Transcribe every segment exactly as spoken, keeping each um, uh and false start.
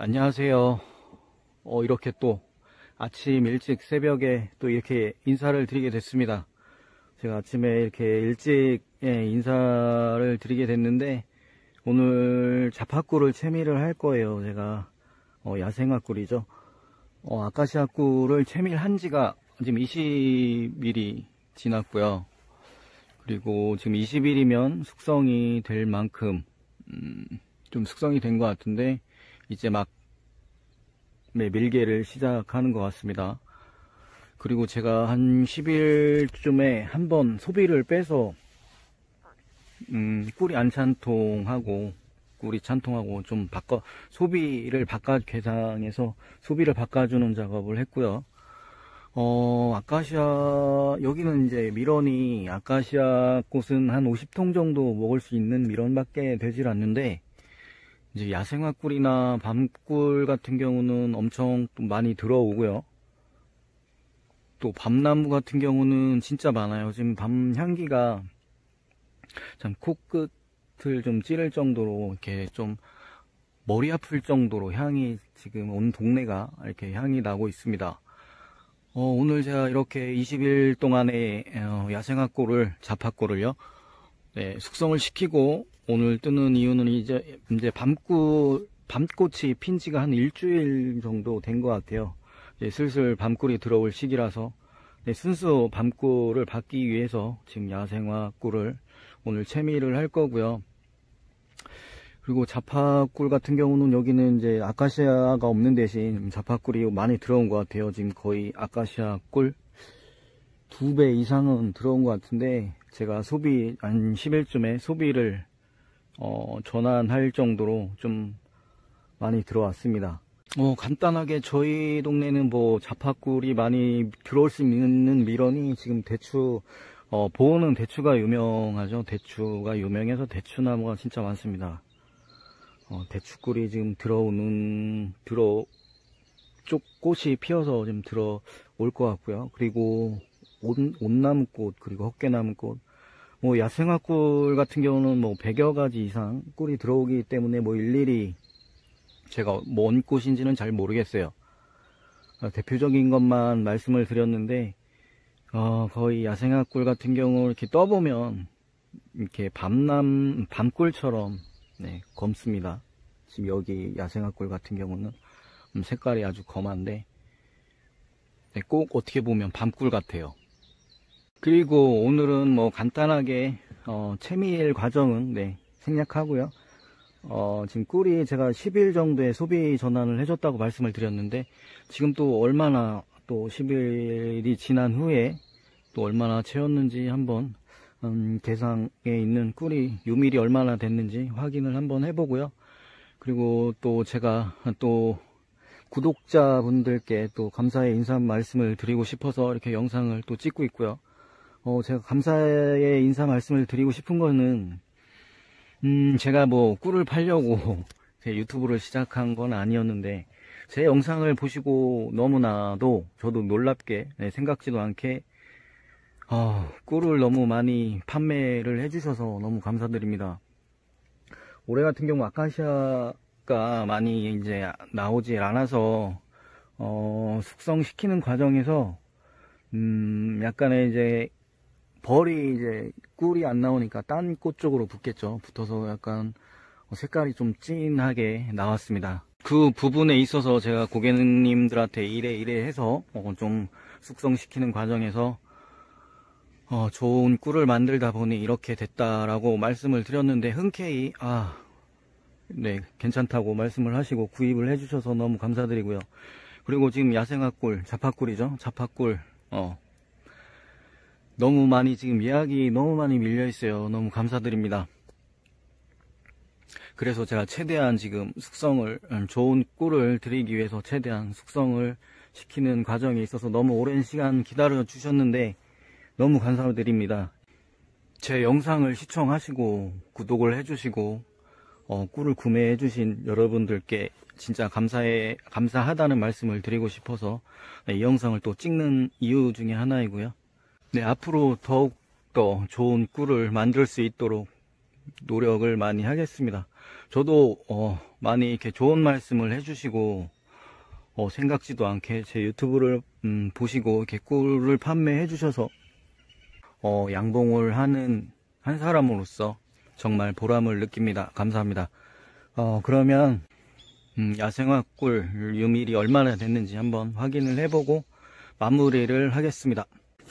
안녕하세요. 어, 이렇게 또 아침 일찍 새벽에 또 이렇게 인사를 드리게 됐습니다. 제가 아침에 이렇게 일찍 예, 인사를 드리게 됐는데 오늘 자파꿀을 채미를 할 거예요. 제가 어, 야생화꿀이죠. 어, 아카시아 꿀을 채밀한 지가 지금 이십 일이 지났고요. 그리고 지금 이십 일이면 숙성이 될 만큼 음, 좀 숙성이 된 것 같은데 이제 막 네, 밀개를 시작하는 것 같습니다. 그리고 제가 한 십 일쯤에 한번 소비를 빼서 음, 꿀이 안 찬통하고 꿀이 찬통하고 좀 바꿔 소비를 바깥 괴상해서 소비를 바꿔주는 작업을 했고요. 어, 아카시아 여기는 이제 밀원이 아카시아 꽃은 한 오십 통 정도 먹을 수 있는 밀원밖에 되질 않는데 이제 야생화 꿀이나 밤꿀 같은 경우는 엄청 또 많이 들어오고요. 또 밤나무 같은 경우는 진짜 많아요. 지금 밤 향기가 참 코끝을 좀 찌를 정도로 이렇게 좀 머리 아플 정도로 향이 지금 온 동네가 이렇게 향이 나고 있습니다. 어, 오늘 제가 이렇게 이십 일 동안의 어, 야생화 꿀을 자파꿀을요 네, 숙성을 시키고 오늘 뜨는 이유는 이제 이제 밤꿀 밤꽃이 핀 지가 한 일주일 정도 된 것 같아요. 이제 슬슬 밤꿀이 들어올 시기라서 네, 순수 밤꿀을 받기 위해서 지금 야생화 꿀을 오늘 채미를 할 거고요. 그리고 자파꿀 같은 경우는 여기는 이제 아카시아가 없는 대신 자파꿀이 많이 들어온 것 같아요. 지금 거의 아카시아 꿀 두 배 이상은 들어온 것 같은데 제가 소비 한 십 일쯤에 소비를 어, 전환할 정도로 좀 많이 들어왔습니다. 어, 간단하게 저희 동네는 뭐 자파꿀이 많이 들어올 수 있는 밀원이 지금 대추 어, 보호는 대추가 유명하죠. 대추가 유명해서 대추나무가 진짜 많습니다. 어, 대추꿀이 지금 들어오는 들어 쪽 꽃이 피어서 좀 들어올 것 같고요. 그리고 온, 온나무꽃 그리고 헛개나무꽃 뭐 야생화꿀 같은 경우는 뭐 백여 가지 이상 꿀이 들어오기 때문에 뭐 일일이 제가 뭔 꽃인지는 잘 모르겠어요. 어, 대표적인 것만 말씀을 드렸는데 어, 거의 야생화꿀 같은 경우 이렇게 떠보면 이렇게 밤남 밤꿀처럼 네, 검습니다. 지금 여기 야생화꿀 같은 경우는 음, 색깔이 아주 검한데 네, 꼭 어떻게 보면 밤꿀 같아요. 그리고 오늘은 뭐 간단하게 어, 채밀 과정은 네, 생략하고요. 어, 지금 꿀이 제가 십 일 정도의 소비 전환을 해줬다고 말씀을 드렸는데 지금 또 얼마나 또 십 일이 지난 후에 또 얼마나 채웠는지 한번 음, 계상에 있는 꿀이 유밀이 얼마나 됐는지 확인을 한번 해보고요. 그리고 또 제가 또 구독자분들께 또 감사의 인사 말씀을 드리고 싶어서 이렇게 영상을 또 찍고 있고요. 어, 제가 감사의 인사 말씀을 드리고 싶은 거는 음, 제가 뭐 꿀을 팔려고 제 유튜브를 시작한 건 아니었는데 제 영상을 보시고 너무나도 저도 놀랍게 네, 생각지도 않게 어, 꿀을 너무 많이 판매를 해주셔서 너무 감사드립니다. 올해 같은 경우 아카시아가 많이 이제 나오지 않아서 어, 숙성시키는 과정에서 음, 약간의 이제 벌이 이제 꿀이 안 나오니까 딴 꽃 쪽으로 붙겠죠. 붙어서 약간 색깔이 좀 진하게 나왔습니다. 그 부분에 있어서 제가 고객님들한테 이래 이래 해서 어, 좀 숙성시키는 과정에서 어, 좋은 꿀을 만들다 보니 이렇게 됐다라고 말씀을 드렸는데 흔쾌히 아, 네, 괜찮다고 말씀을 하시고 구입을 해주셔서 너무 감사드리고요. 그리고 지금 야생화 꿀, 자파꿀이죠. 자파꿀 어, 너무 많이 지금 예약이 너무 많이 밀려 있어요. 너무 감사드립니다. 그래서 제가 최대한 지금 숙성을 좋은 꿀을 드리기 위해서 최대한 숙성을 시키는 과정에 있어서 너무 오랜 시간 기다려 주셨는데 너무 감사드립니다. 제 영상을 시청하시고 구독을 해주시고 어, 꿀을 구매해 주신 여러분들께 진짜 감사해, 감사하다는 말씀을 드리고 싶어서 네, 이 영상을 또 찍는 이유 중에 하나이고요. 네, 앞으로 더욱더 좋은 꿀을 만들 수 있도록 노력을 많이 하겠습니다. 저도 어, 많이 이렇게 좋은 말씀을 해주시고 어, 생각지도 않게 제 유튜브를 음, 보시고 이렇게 꿀을 판매해 주셔서 어, 양봉을 하는 한 사람으로서 정말 보람을 느낍니다. 감사합니다. 어, 그러면 음, 야생화 꿀 유밀이 얼마나 됐는지 한번 확인을 해보고 마무리를 하겠습니다.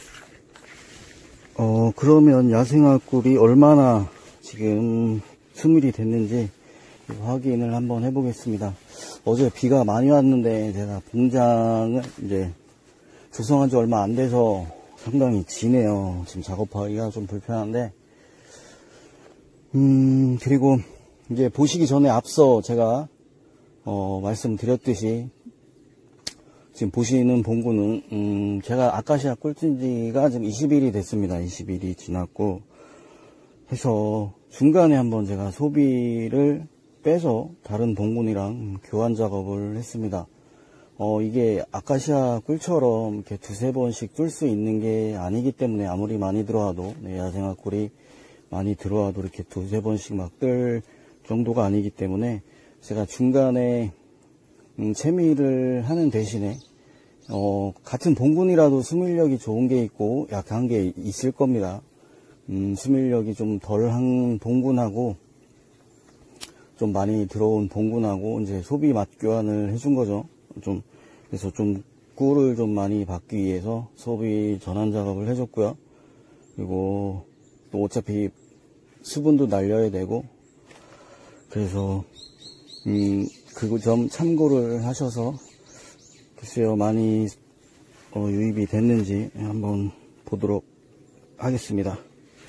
어, 그러면 야생화 꿀이 얼마나 지금 수밀이 됐는지 확인을 한번 해보겠습니다. 어제 비가 많이 왔는데 제가 봉장을 이제 조성한 지 얼마 안 돼서 상당히 지네요. 지금 작업하기가 좀 불편한데, 음, 그리고 이제 보시기 전에 앞서 제가 어, 말씀드렸듯이 지금 보시는 봉구는 음, 제가 아카시아 꿀진지가 지금 이십 일이 됐습니다. 이십 일이 지났고 해서 중간에 한번 제가 소비를 빼서 다른 봉군이랑 교환 작업을 했습니다. 어, 이게 아카시아 꿀처럼 이렇게 두세 번씩 뜰 수 있는 게 아니기 때문에 아무리 많이 들어와도, 네, 야생화 꿀이 많이 들어와도 이렇게 두세 번씩 막 뜰 정도가 아니기 때문에 제가 중간에 음, 채미를 하는 대신에 어, 같은 봉군이라도 수밀력이 좋은 게 있고 약한 게 있을 겁니다. 음, 수밀력이 좀 덜한 봉군하고 좀 많이 들어온 봉군하고 이제 소비 맛 교환을 해준 거죠. 좀 그래서 좀 꿀을 좀 많이 받기 위해서 소비 전환 작업을 해줬고요. 그리고 또 어차피 수분도 날려야 되고 그래서 음, 그 점 참고를 하셔서 글쎄요 많이 어, 유입이 됐는지 한번 보도록 하겠습니다.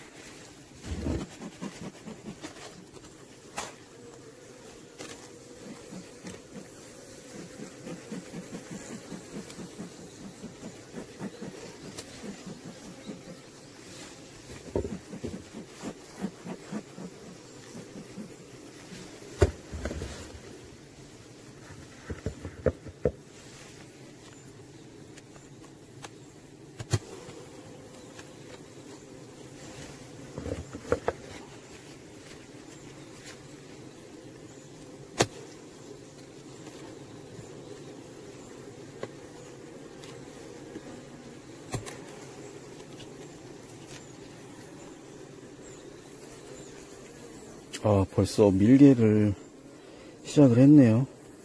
아, 벌써 밀개를 시작을 했네요.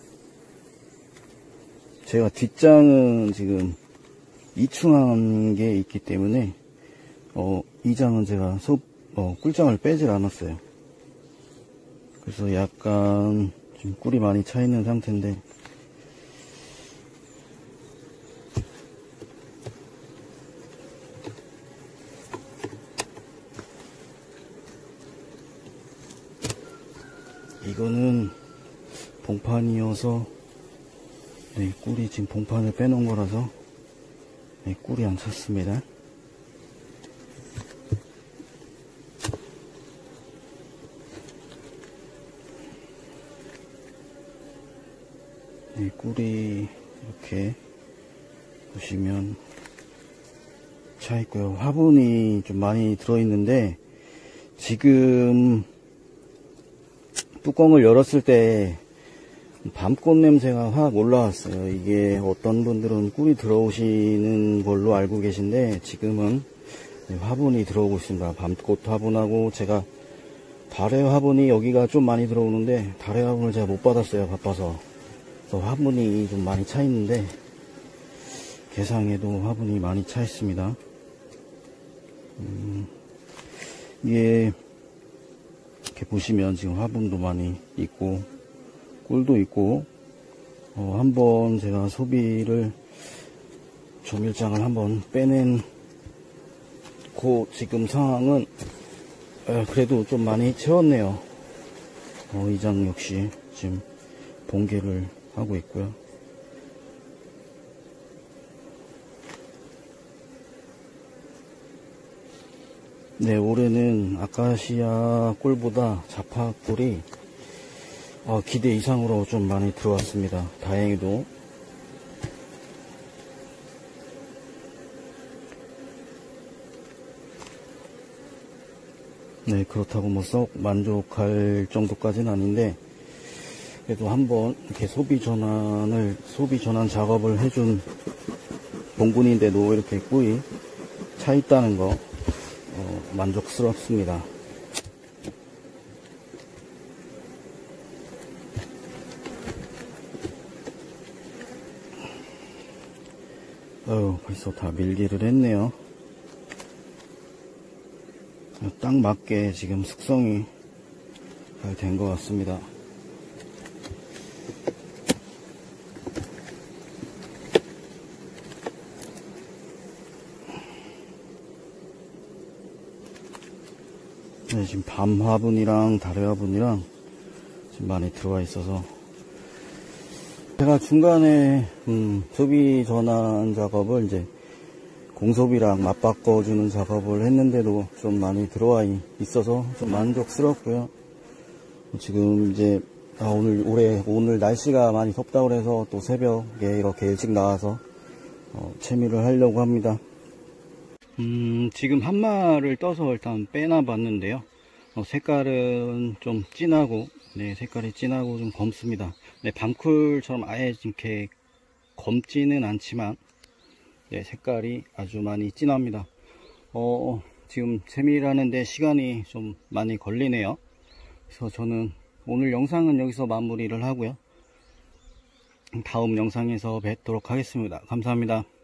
제가 뒷장은 지금 이충한 게 있기 때문에 어, 이 장은 제가 소, 어, 꿀장을 빼질 않았어요. 그래서 약간 지금 꿀이 많이 차 있는 상태인데 이거는 봉판이어서 네, 꿀이 지금 봉판을 빼놓은 거라서 네, 꿀이 안 찼습니다. 네, 꿀이 이렇게 보시면 차 있고요. 화분이 좀 많이 들어있는데 지금 뚜껑을 열었을 때 밤꽃 냄새가 확 올라왔어요. 이게 어떤 분들은 꿀이 들어오시는 걸로 알고 계신데 지금은 화분이 들어오고 있습니다. 밤꽃 화분하고 제가 달의 화분이 여기가 좀 많이 들어오는데 달의 화분을 제가 못 받았어요. 바빠서. 그래서 화분이 좀 많이 차 있는데 개상에도 화분이 많이 차 있습니다. 음, 이게 이렇게 보시면 지금 화분도 많이 있고 꿀도 있고 어, 한번 제가 소비를 조밀장을 한번 빼낸 그 지금 상황은 에, 그래도 좀 많이 채웠네요. 어, 이 장 역시 지금 봉개를 하고 있고요. 네, 올해는 아카시아 꿀보다 자파 꿀이 어, 기대 이상으로 좀 많이 들어왔습니다. 다행히도. 네, 그렇다고 뭐 썩 만족할 정도까지는 아닌데, 그래도 한번 이렇게 소비 전환을, 소비 전환 작업을 해준 봉군인데도 이렇게 꿀이 차 있다는 거, 어, 만족스럽습니다. 어휴, 벌써 다 밀기를 했네요. 딱 맞게 지금 숙성이 잘 된 것 같습니다. 네, 지금 밤 화분이랑 다래 화분이랑 지금 많이 들어와 있어서, 제가 중간에 음, 소비 전환 작업을 이제 공소비랑 맞바꿔주는 작업을 했는데도 좀 많이 들어와 있어서 좀 만족스럽고요. 지금 이제 아, 오늘 올해 오늘 날씨가 많이 덥다고 그래서 또 새벽에 이렇게 일찍 나와서 어, 채미를 하려고 합니다. 음, 지금 한 마를 떠서 일단 빼놔 봤는데요. 어, 색깔은 좀 진하고, 네, 색깔이 진하고 좀 검습니다. 네, 밤쿨처럼 아예 이렇게 검지는 않지만, 네, 색깔이 아주 많이 진합니다. 어, 지금 채미라는데 시간이 좀 많이 걸리네요. 그래서 저는 오늘 영상은 여기서 마무리를 하고요. 다음 영상에서 뵙도록 하겠습니다. 감사합니다.